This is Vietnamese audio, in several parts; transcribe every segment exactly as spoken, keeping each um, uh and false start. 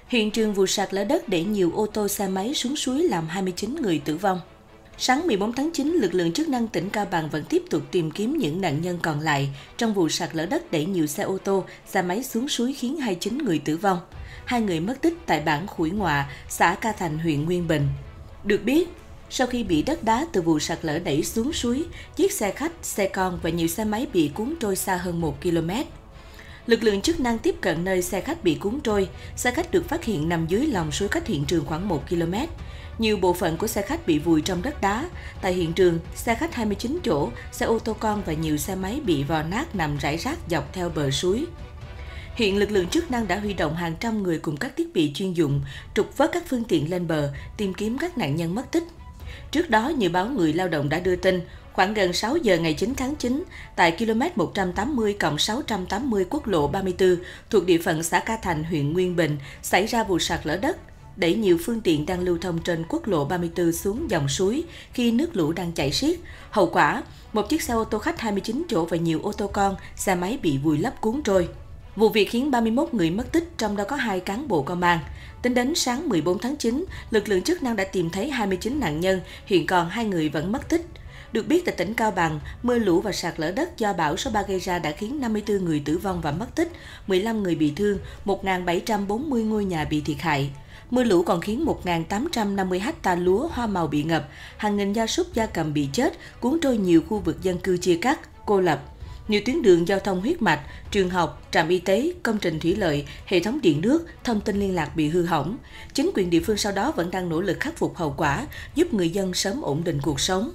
Hiện trường vụ sạt lở đất đẩy nhiều ô tô xe máy xuống suối làm hai mươi chín người tử vong. Sáng mười bốn tháng chín, lực lượng chức năng tỉnh Cao Bằng vẫn tiếp tục tìm kiếm những nạn nhân còn lại trong vụ sạt lở đất đẩy nhiều xe ô tô, xe máy xuống suối khiến hai mươi chín người tử vong. Hai người mất tích tại bản Khủy Ngoạ, xã Ca Thành, huyện Nguyên Bình. Được biết, sau khi bị đất đá từ vụ sạt lở đẩy xuống suối, chiếc xe khách, xe con và nhiều xe máy bị cuốn trôi xa hơn một ki lô mét. Lực lượng chức năng tiếp cận nơi xe khách bị cuốn trôi. Xe khách được phát hiện nằm dưới lòng suối cách hiện trường khoảng một ki lô mét. Nhiều bộ phận của xe khách bị vùi trong đất đá. Tại hiện trường, xe khách hai mươi chín chỗ, xe ô tô con và nhiều xe máy bị vò nát nằm rải rác dọc theo bờ suối. Hiện lực lượng chức năng đã huy động hàng trăm người cùng các thiết bị chuyên dụng, trục vớt các phương tiện lên bờ, tìm kiếm các nạn nhân mất tích. Trước đó, như báo Người Lao động đã đưa tin, khoảng gần sáu giờ ngày chín tháng chín, tại km một trăm tám mươi cộng sáu trăm tám mươi quốc lộ ba mươi tư thuộc địa phận xã Ca Thành, huyện Nguyên Bình, xảy ra vụ sạt lở đất, đẩy nhiều phương tiện đang lưu thông trên quốc lộ ba mươi tư xuống dòng suối khi nước lũ đang chảy xiết. Hậu quả, một chiếc xe ô tô khách hai mươi chín chỗ và nhiều ô tô con, xe máy bị vùi lấp cuốn trôi. Vụ việc khiến ba mươi mốt người mất tích, trong đó có hai cán bộ công an. Tính đến sáng mười bốn tháng chín, lực lượng chức năng đã tìm thấy hai mươi chín nạn nhân, hiện còn hai người vẫn mất tích. Được biết, tại tỉnh Cao Bằng, mưa lũ và sạt lở đất do bão số ba gây ra đã khiến năm mươi tư người tử vong và mất tích, mười lăm người bị thương, một nghìn bảy trăm bốn mươi ngôi nhà bị thiệt hại. Mưa lũ còn khiến một nghìn tám trăm năm mươi ha lúa hoa màu bị ngập, hàng nghìn gia súc gia cầm bị chết, cuốn trôi nhiều khu vực dân cư chia cắt, cô lập. Nhiều tuyến đường giao thông huyết mạch, trường học, trạm y tế, công trình thủy lợi, hệ thống điện nước, thông tin liên lạc bị hư hỏng. Chính quyền địa phương sau đó vẫn đang nỗ lực khắc phục hậu quả, giúp người dân sớm ổn định cuộc sống.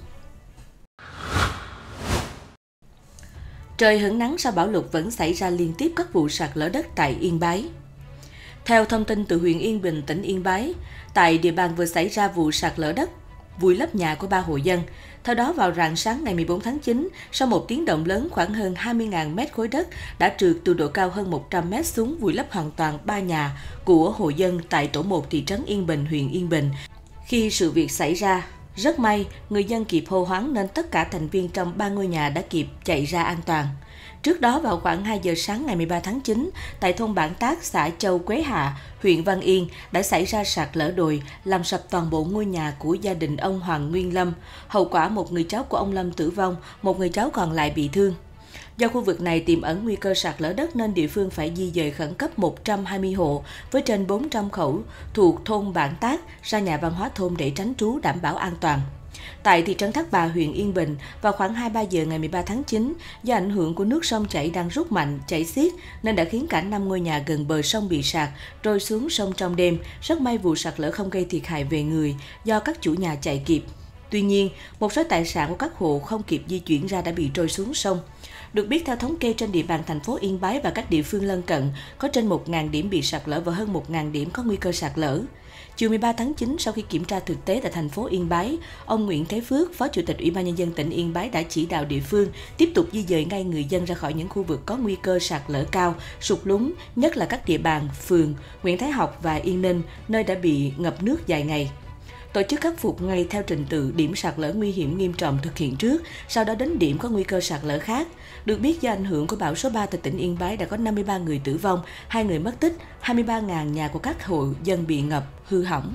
Trời hửng nắng sau bão lụt vẫn xảy ra liên tiếp các vụ sạt lở đất tại Yên Bái. Theo thông tin từ huyện Yên Bình, tỉnh Yên Bái, tại địa bàn vừa xảy ra vụ sạt lở đất, vùi lấp nhà của ba hộ dân. Theo đó, vào rạng sáng ngày mười bốn tháng chín, sau một tiếng động lớn, khoảng hơn hai mươi nghìn mét khối đất đã trượt từ độ cao hơn một trăm mét xuống vùi lấp hoàn toàn ba nhà của hộ dân tại tổ một thị trấn Yên Bình, huyện Yên Bình. Khi sự việc xảy ra, rất may, người dân kịp hô hoán nên tất cả thành viên trong ba ngôi nhà đã kịp chạy ra an toàn. Trước đó, vào khoảng hai giờ sáng ngày mười ba tháng chín, tại thôn Bản Tác, xã Châu Quế Hạ, huyện Văn Yên đã xảy ra sạt lở đồi, làm sập toàn bộ ngôi nhà của gia đình ông Hoàng Nguyên Lâm. Hậu quả, một người cháu của ông Lâm tử vong, một người cháu còn lại bị thương. Do khu vực này tiềm ẩn nguy cơ sạt lở đất nên địa phương phải di dời khẩn cấp một trăm hai mươi hộ với trên bốn trăm khẩu thuộc thôn Bản Tác ra nhà văn hóa thôn để tránh trú đảm bảo an toàn. Tại thị trấn Thác Bà, huyện Yên Bình, vào khoảng hai mươi ba giờ ngày mười ba tháng chín, do ảnh hưởng của nước sông chảy đang rút mạnh, chảy xiết nên đã khiến cả năm ngôi nhà gần bờ sông bị sạt, trôi xuống sông trong đêm. Rất may vụ sạt lở không gây thiệt hại về người do các chủ nhà chạy kịp. Tuy nhiên, một số tài sản của các hộ không kịp di chuyển ra đã bị trôi xuống sông. Được biết, theo thống kê, trên địa bàn thành phố Yên Bái và các địa phương lân cận có trên một nghìn điểm bị sạt lở và hơn một nghìn điểm có nguy cơ sạt lở. Chiều mười ba tháng chín, sau khi kiểm tra thực tế tại thành phố Yên Bái, ông Nguyễn Thế Phước, Phó Chủ tịch Ủy ban Nhân dân tỉnh Yên Bái đã chỉ đạo địa phương tiếp tục di dời ngay người dân ra khỏi những khu vực có nguy cơ sạt lở cao, sụt lún, nhất là các địa bàn phường Nguyễn Thái Học và Yên Ninh, nơi đã bị ngập nước dài ngày. Tổ chức khắc phục ngay theo trình tự điểm sạt lở nguy hiểm nghiêm trọng thực hiện trước, sau đó đến điểm có nguy cơ sạt lở khác. Được biết, do ảnh hưởng của bão số ba tại tỉnh Yên Bái đã có năm mươi ba người tử vong, hai người mất tích, hai mươi ba nghìn nhà của các hộ dân bị ngập, hư hỏng.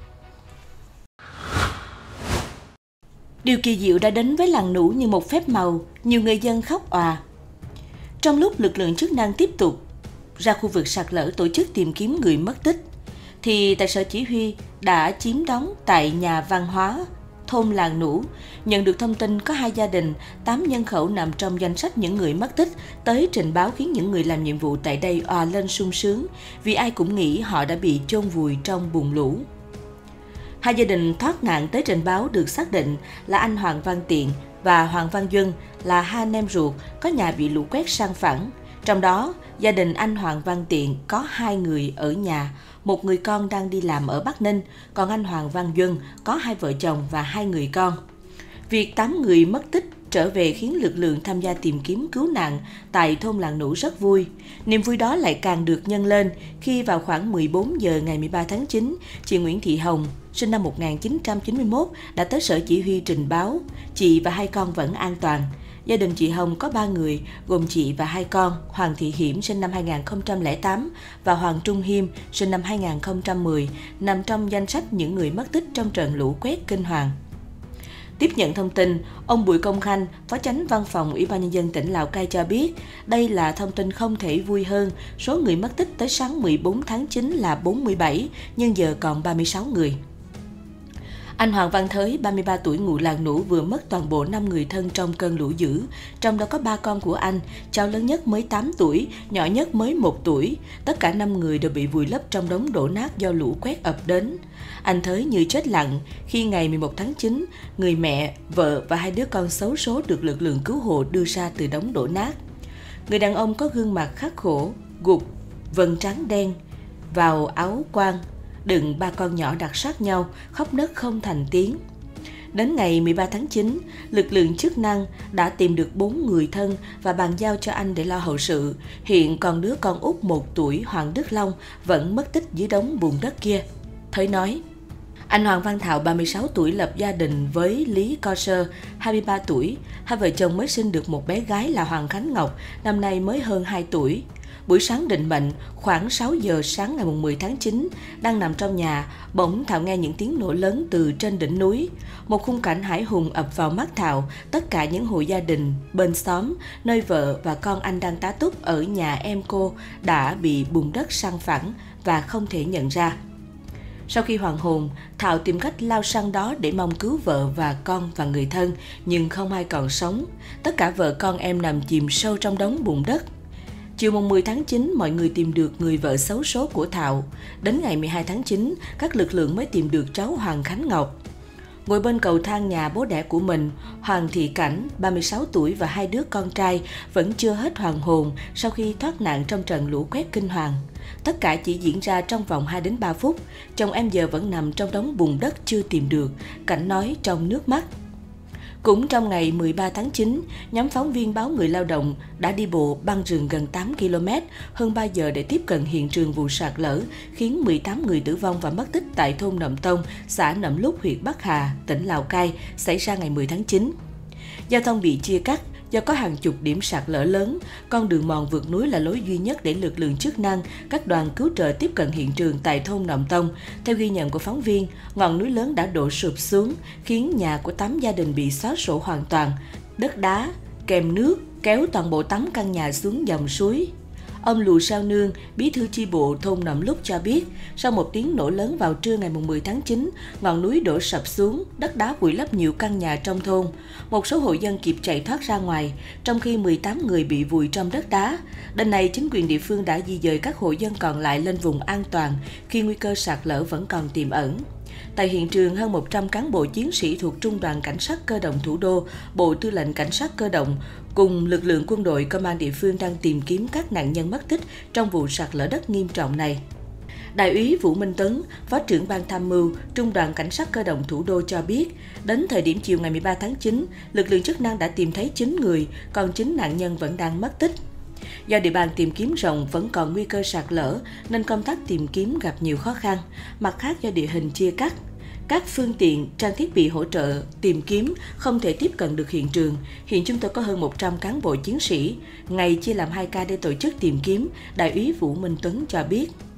Điều kỳ diệu đã đến với làng Nủ như một phép màu, nhiều người dân khóc òa. Trong lúc lực lượng chức năng tiếp tục ra khu vực sạt lở tổ chức tìm kiếm người mất tích, thì tại sở chỉ huy đã chiếm đóng tại nhà văn hóa thôn Làng Nủ, nhận được thông tin có hai gia đình, tám nhân khẩu nằm trong danh sách những người mất tích, tới trình báo khiến những người làm nhiệm vụ tại đây òa lên sung sướng, vì ai cũng nghĩ họ đã bị chôn vùi trong bùn lũ. Hai gia đình thoát nạn tới trình báo được xác định là anh Hoàng Văn Tiện và Hoàng Văn Duân, là hai anh em ruột, có nhà bị lũ quét san phẳng. Trong đó, gia đình anh Hoàng Văn Tiện có hai người ở nhà, một người con đang đi làm ở Bắc Ninh, còn anh Hoàng Văn Duân có hai vợ chồng và hai người con. Việc tám người mất tích trở về khiến lực lượng tham gia tìm kiếm cứu nạn tại thôn Làng Nủ rất vui. Niềm vui đó lại càng được nhân lên khi vào khoảng mười bốn giờ ngày mười ba tháng chín, chị Nguyễn Thị Hồng, sinh năm một nghìn chín trăm chín mươi mốt, đã tới sở chỉ huy trình báo chị và hai con vẫn an toàn. Gia đình chị Hồng có ba người, gồm chị và hai con, Hoàng Thị Hiểm sinh năm hai nghìn không trăm lẻ tám và Hoàng Trung Hiêm sinh năm hai nghìn không trăm mười, nằm trong danh sách những người mất tích trong trận lũ quét kinh hoàng. Tiếp nhận thông tin, ông Bùi Công Khanh, Phó Chánh Văn phòng Ủy ban Nhân dân tỉnh Lào Cai cho biết, đây là thông tin không thể vui hơn. Số người mất tích tới sáng mười bốn tháng chín là bốn mươi bảy, nhưng giờ còn ba mươi sáu người. Anh Hoàng Văn Thới, ba mươi ba tuổi, ngụ làng Nũ vừa mất toàn bộ năm người thân trong cơn lũ dữ, trong đó có ba con của anh, cháu lớn nhất mới tám tuổi, nhỏ nhất mới một tuổi. Tất cả năm người đều bị vùi lấp trong đống đổ nát do lũ quét ập đến. Anh Thới như chết lặng khi ngày mười một tháng chín, người mẹ, vợ và hai đứa con xấu số được lực lượng cứu hộ đưa ra từ đống đổ nát. Người đàn ông có gương mặt khắc khổ, gục, vân trán đen, vào áo quan, đựng ba con nhỏ đặt sát nhau, khóc nấc không thành tiếng. Đến ngày mười ba tháng chín, lực lượng chức năng đã tìm được bốn người thân và bàn giao cho anh để lo hậu sự. Hiện còn đứa con út một tuổi Hoàng Đức Long vẫn mất tích dưới đống bùn đất kia. Thới nói, anh Hoàng Văn Thảo, ba mươi sáu tuổi, lập gia đình với Lý Co Sơ, hai mươi ba tuổi. Hai vợ chồng mới sinh được một bé gái là Hoàng Khánh Ngọc, năm nay mới hơn hai tuổi. Buổi sáng định mệnh, khoảng sáu giờ sáng ngày mười tháng chín, đang nằm trong nhà, bỗng Thảo nghe những tiếng nổ lớn từ trên đỉnh núi. Một khung cảnh hãi hùng ập vào mắt Thảo, tất cả những hộ gia đình, bên xóm, nơi vợ và con anh đang tá túc ở nhà em cô đã bị bùn đất san phẳng và không thể nhận ra. Sau khi hoàn hồn, Thảo tìm cách lao sang đó để mong cứu vợ và con và người thân, nhưng không ai còn sống. Tất cả vợ con em nằm chìm sâu trong đống bùn đất. Chiều mười tháng chín, mọi người tìm được người vợ xấu số của Thảo. Đến ngày mười hai tháng chín, các lực lượng mới tìm được cháu Hoàng Khánh Ngọc. Ngồi bên cầu thang nhà bố đẻ của mình, Hoàng Thị Cảnh, ba mươi sáu tuổi và hai đứa con trai vẫn chưa hết hoàn hồn sau khi thoát nạn trong trận lũ quét kinh hoàng. Tất cả chỉ diễn ra trong vòng hai đến ba phút. Chồng em giờ vẫn nằm trong đống bùn đất chưa tìm được, Cảnh nói trong nước mắt. Cũng trong ngày mười ba tháng chín, nhóm phóng viên báo Người Lao động đã đi bộ băng rừng gần tám ki lô mét, hơn ba giờ để tiếp cận hiện trường vụ sạt lở, khiến mười tám người tử vong và mất tích tại thôn Nậm Tông, xã Nậm Lúc, huyện Bắc Hà, tỉnh Lào Cai, xảy ra ngày mười tháng chín. Giao thông bị chia cắt do có hàng chục điểm sạt lở lớn, con đường mòn vượt núi là lối duy nhất để lực lượng chức năng, các đoàn cứu trợ tiếp cận hiện trường tại thôn Nậm Tông. Theo ghi nhận của phóng viên, ngọn núi lớn đã đổ sụp xuống, khiến nhà của tám gia đình bị xóa sổ hoàn toàn. Đất đá, kèm nước, kéo toàn bộ tám căn nhà xuống dòng suối. Ông Lù Sao Nương, bí thư chi bộ thôn Nậm Lúc cho biết, sau một tiếng nổ lớn vào trưa ngày mười tháng chín, ngọn núi đổ sập xuống, đất đá vùi lấp nhiều căn nhà trong thôn. Một số hộ dân kịp chạy thoát ra ngoài, trong khi mười tám người bị vùi trong đất đá. Đến nay, chính quyền địa phương đã di dời các hộ dân còn lại lên vùng an toàn khi nguy cơ sạt lở vẫn còn tiềm ẩn. Tại hiện trường, hơn một trăm cán bộ chiến sĩ thuộc Trung đoàn Cảnh sát Cơ động Thủ đô, Bộ Tư lệnh Cảnh sát Cơ động cùng lực lượng quân đội, công an địa phương đang tìm kiếm các nạn nhân mất tích trong vụ sạt lở đất nghiêm trọng này. Đại úy Vũ Minh Tuấn, Phó trưởng Ban Tham mưu, Trung đoàn Cảnh sát Cơ động Thủ đô cho biết, đến thời điểm chiều ngày mười ba tháng chín, lực lượng chức năng đã tìm thấy chín người, còn chín nạn nhân vẫn đang mất tích. Do địa bàn tìm kiếm rộng vẫn còn nguy cơ sạt lở nên công tác tìm kiếm gặp nhiều khó khăn. Mặt khác, do địa hình chia cắt, các phương tiện, trang thiết bị hỗ trợ tìm kiếm không thể tiếp cận được hiện trường. Hiện chúng tôi có hơn một trăm cán bộ chiến sĩ, ngày chia làm hai ca để tổ chức tìm kiếm, Đại úy Vũ Minh Tuấn cho biết.